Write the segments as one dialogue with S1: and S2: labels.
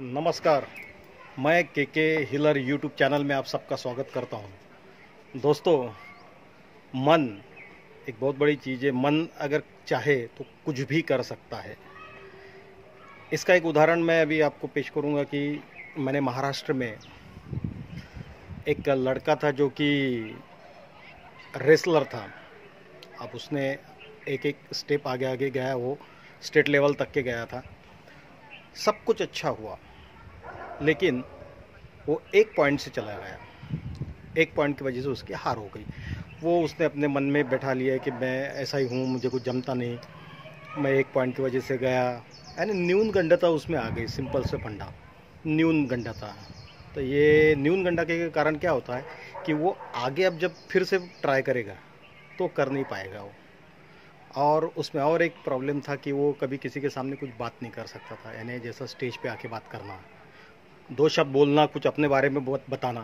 S1: नमस्कार। मैं के हिलर यूट्यूब चैनल में आप सबका स्वागत करता हूं। दोस्तों, मन एक बहुत बड़ी चीज़ है। मन अगर चाहे तो कुछ भी कर सकता है। इसका एक उदाहरण मैं अभी आपको पेश करूंगा कि मैंने महाराष्ट्र में एक लड़का था जो कि रेसलर था। अब उसने एक एक स्टेप आगे आगे गया, वो स्टेट लेवल तक के गया था। सब कुछ अच्छा हुआ, लेकिन वो एक पॉइंट से चला गया। एक पॉइंट की वजह से उसकी हार हो गई। वो उसने अपने मन में बैठा लिया कि मैं ऐसा ही हूँ, मुझे कुछ जमता नहीं, मैं एक पॉइंट की वजह से गया। यानी न्यून गंडता उसमें आ गई। सिंपल से फंडा, न्यून गंडता। तो ये न्यून गंडा के कारण क्या होता है कि वो आगे अब जब फिर से ट्राई करेगा तो कर नहीं पाएगा वो। और उसमें और एक प्रॉब्लम था कि वो कभी किसी के सामने कुछ बात नहीं कर सकता था। यानी जैसा स्टेज पे आके बात करना, दो शब्द बोलना, कुछ अपने बारे में बहुत बताना,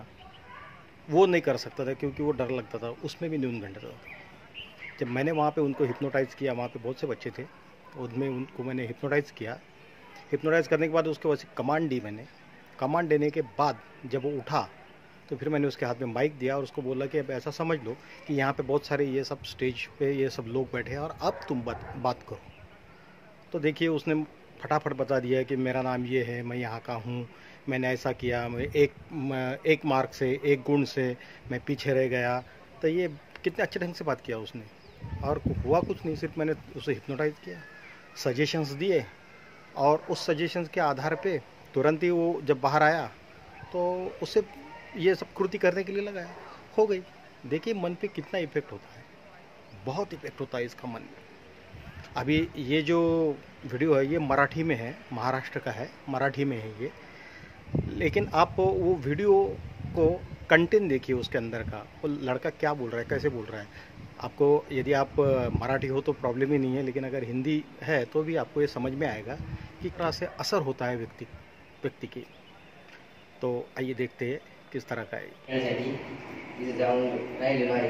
S1: वो नहीं कर सकता था क्योंकि वो डर लगता था। उसमें भी न्यून गंडता था। जब मैंने वहाँ पे उनको हिप्नोटाइज़ किया, वहाँ पे बहुत से बच्चे थे, उनमें उनको मैंने हिप्नोटाइज़ किया। हिप्नोटाइज़ करने के बाद उसके वैसे कमांड दी मैंने। कमांड देने के बाद जब वो उठा तो फिर मैंने उसके हाथ में माइक दिया और उसको बोला कि अब ऐसा समझ लो कि यहाँ पे बहुत सारे ये सब स्टेज पे ये सब लोग बैठे हैं और अब तुम बात करो। तो देखिए, उसने फटाफट बता दिया कि मेरा नाम ये है, मैं यहाँ का हूँ, मैंने ऐसा किया, मैं एक मार्क से, एक गुण से मैं पीछे रह गया। तो ये कितने अच्छे ढंग से बात किया उसने। और हुआ कुछ नहीं, सिर्फ मैंने उसे हिप्नोटाइज किया, सजेशंस दिए, और उस सजेशंस के आधार पे तुरंत ही वो जब बाहर आया तो उसे ये सब कृति करने के लिए लगाया, हो गई। देखिए मन पे कितना इफेक्ट होता है, बहुत इफेक्ट होता है इसका मन में। अभी ये जो वीडियो है ये मराठी में है, महाराष्ट्र का है, मराठी में है ये। लेकिन आप वो वीडियो को कंटेंट देखिए, उसके अंदर का वो लड़का क्या बोल रहा है, कैसे बोल रहा है। आपको यदि आप मराठी हो तो प्रॉब्लम ही नहीं है, लेकिन अगर हिंदी है तो भी आपको ये समझ में आएगा कि किस तरह से असर होता है व्यक्ति की। तो आइए देखते हैं किस तरह का है।
S2: यासाठी तिथे जाऊन राहिलेलो आहे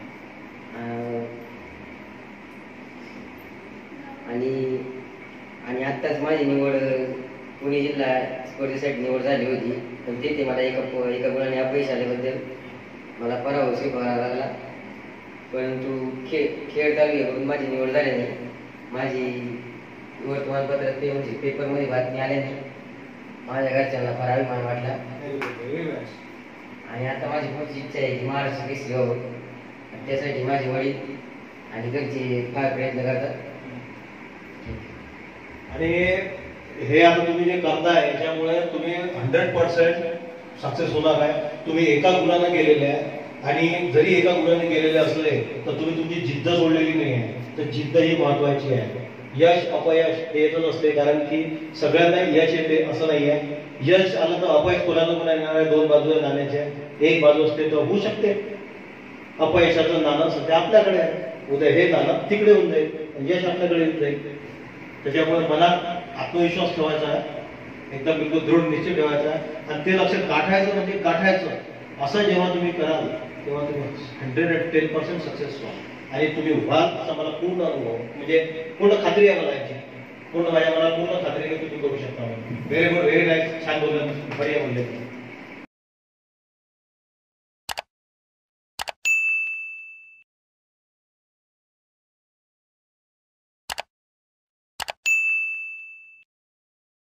S2: आणि आणि आत्ताच माझी निवड पुणे जिल्हा स्पर्धेसाठी निवड झाली होती. पण तिथे मला एका गुणाने अपयश आल्याबद्दल मला पराभव स्वीकारावा लागला. परंतु खेळ चालू आहे म्हणून माझी निवड झाली नाही. माझी वर्तमानपत्रात ते म्हणजे पेपरमध्ये बातमी आल्याने माझ्या घरच्यांना फार अभिमान वाटला. आणि आता माझी पुढची इच्छा आहे की महाराष्ट्र केसरी व्हावं. त्यासाठी माझे वडील आणि घरचे फार प्रयत्न करतात.
S3: आणि हे आता तुम्ही जे करताय याच्यामुळे तुम्ही 100% सक्सेस होणार आहे. तुम्ही एका गुणाने गेलेले आहे, आणि जरी एका गुणाने गेलेले असले तर तुम्ही तुमची जिद्द सोडलेली नाही आहे. तर जिद्द ही महत्वाची आहे. यश अपयश हे येतच असते, कारण की सगळ्यांना यश येते असं नाही आहे. यश आलं तर अपयश कोणाला पण येणार आहे. दोन बाजू आहे नाण्याच्या. एक बाजू असते तर होऊ शकते. अपयशाचं नाणं सध्या आपल्याकडे आहे, उद्या हे नाणं तिकडे होऊन जाईल, यश आपल्याकडे येऊन जाईल. त्याच्यामुळे मनात आत्मविश्वास ठेवायचा आहे, एकदम बिलकुल दृढ निश्चय ठेवायचा आहे, आणि ते लक्ष गाठायचं म्हणजे गाठायचं. असं जेव्हा तुम्ही कराल तेव्हा तुम्ही 110% सक्सेस व्हाल. आणि तुम्ही व्हाल असा मला पूर्ण अनुभव, म्हणजे पूर्ण खात्री आहे मला याची. पूर्ण माझ्या मनाला पूर्ण खात्री आहे की तुम्ही करू शकता. व्हेरी गुड, व्हेरी नाईस, छान बोलला, बढिया बोलले.